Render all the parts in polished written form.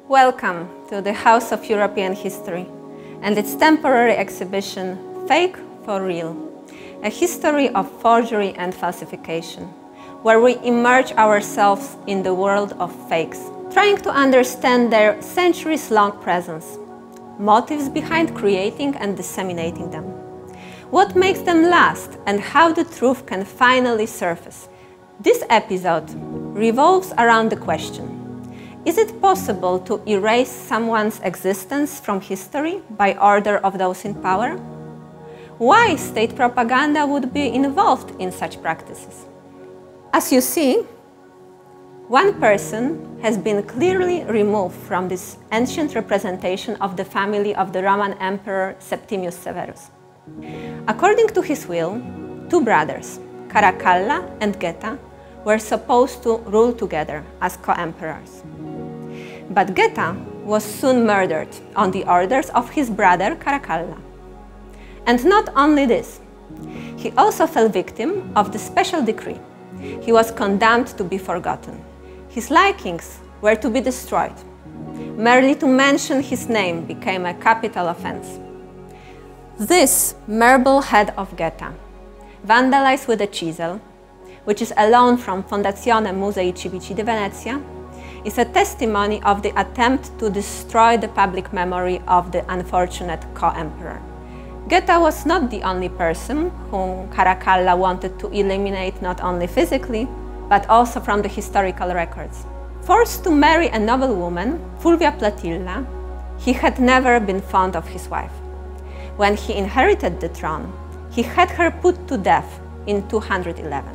Welcome to the House of European History and its temporary exhibition, Fake for Real, a history of forgery and falsification, where we immerse ourselves in the world of fakes, trying to understand their centuries-long presence, motives behind creating and disseminating them, what makes them last, and how the truth can finally surface. This episode revolves around the question: is it possible to erase someone's existence from history by order of those in power? Why state propaganda would be involved in such practices? As you see, one person has been clearly removed from this ancient representation of the family of the Roman Emperor Septimius Severus. According to his will, two brothers, Caracalla and Geta, were supposed to rule together as co-emperors. But Geta was soon murdered on the orders of his brother Caracalla. And not only this, he also fell victim of the special decree. He was condemned to be forgotten. His likings were to be destroyed. Merely to mention his name became a capital offense. This marble head of Geta, vandalized with a chisel, which is a loan from Fondazione Musei Civici di Venezia, is a testimony of the attempt to destroy the public memory of the unfortunate co-emperor. Geta was not the only person whom Caracalla wanted to eliminate not only physically, but also from the historical records. Forced to marry a noble woman, Fulvia Platilla, he had never been fond of his wife. When he inherited the throne, he had her put to death in 211.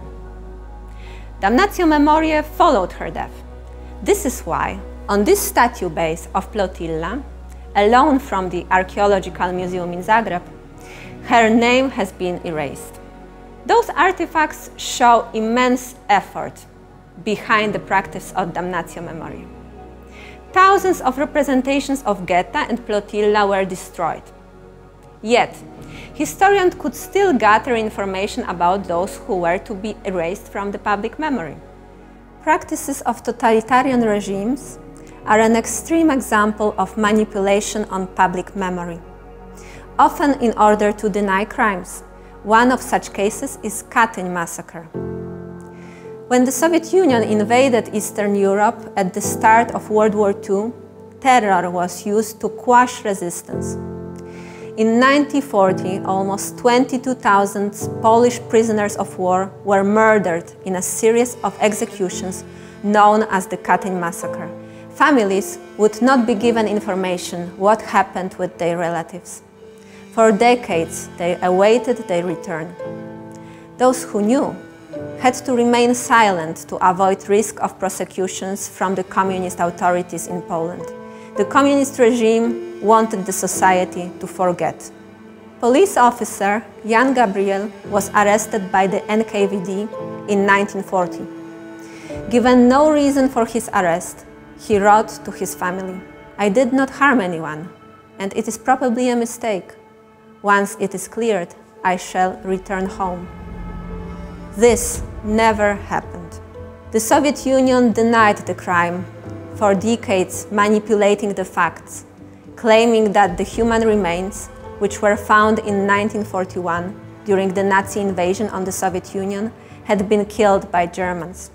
Damnatio Memoriae followed her death. This is why, on this statue base of Plotilla, a loan from the Archaeological Museum in Zagreb, her name has been erased. Those artifacts show immense effort behind the practice of Damnatio Memoriae. Thousands of representations of Geta and Plotilla were destroyed. Yet, historians could still gather information about those who were to be erased from the public memory. Practices of totalitarian regimes are an extreme example of manipulation on public memory, often in order to deny crimes. One of such cases is Katyń massacre. When the Soviet Union invaded Eastern Europe at the start of World War II, terror was used to quash resistance. In 1940, almost 22,000 Polish prisoners of war were murdered in a series of executions known as the Katyń massacre. Families would not be given information what happened with their relatives. For decades, they awaited their return. Those who knew had to remain silent to avoid risk of prosecutions from the communist authorities in Poland. The communist regime wanted the society to forget. Police officer Jan Gabriel was arrested by the NKVD in 1940. Given no reason for his arrest, he wrote to his family, "I did not harm anyone, and it is probably a mistake. Once it is cleared, I shall return home." This never happened. The Soviet Union denied the crime, for decades manipulating the facts, claiming that the human remains, which were found in 1941 during the Nazi invasion on the Soviet Union, had been killed by Germans.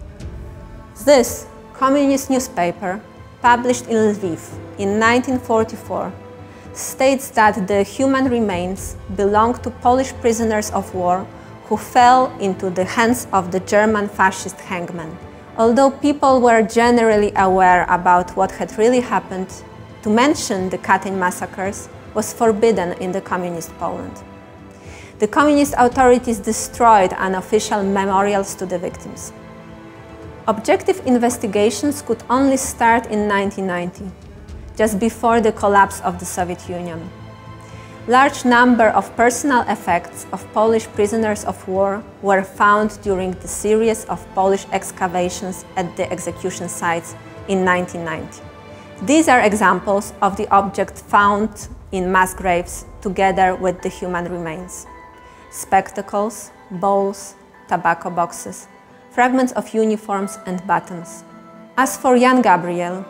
This communist newspaper, published in Lviv in 1944, states that the human remains belong to Polish prisoners of war who fell into the hands of the German fascist hangman. Although people were generally aware about what had really happened, to mention the Katyń massacres was forbidden in the communist Poland. The communist authorities destroyed unofficial memorials to the victims. Objective investigations could only start in 1990, just before the collapse of the Soviet Union. Large number of personal effects of Polish prisoners of war were found during the series of Polish excavations at the execution sites in 1990. These are examples of the objects found in mass graves together with the human remains: spectacles, bowls, tobacco boxes, fragments of uniforms and buttons. As for Jan Gabriel,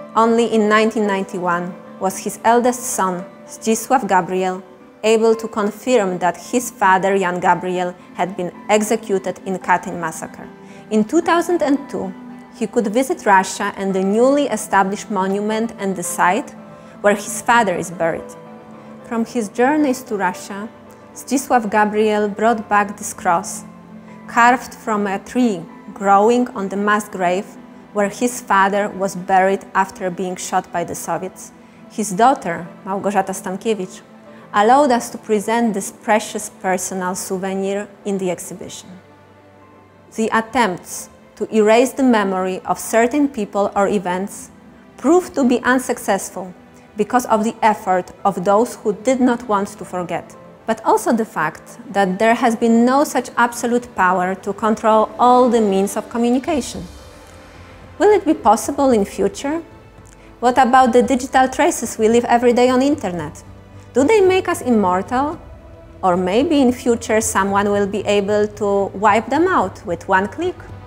Only in 1991 was his eldest son, Zdzisław Gabriel, able to confirm that his father, Jan Gabriel, had been executed in Katyn massacre. In 2002, he could visit Russia and the newly established monument and the site where his father is buried. From his journeys to Russia, Zdzisław Gabriel brought back this cross, carved from a tree growing on the mass grave where his father was buried after being shot by the Soviets. His daughter, Małgorzata Stankiewicz, allowed us to present this precious personal souvenir in the exhibition. The attempts to erase the memory of certain people or events proved to be unsuccessful because of the effort of those who did not want to forget, but also the fact that there has been no such absolute power to control all the means of communication. Will it be possible in future? What about the digital traces we leave every day on the internet? Do they make us immortal? Or maybe in future someone will be able to wipe them out with one click?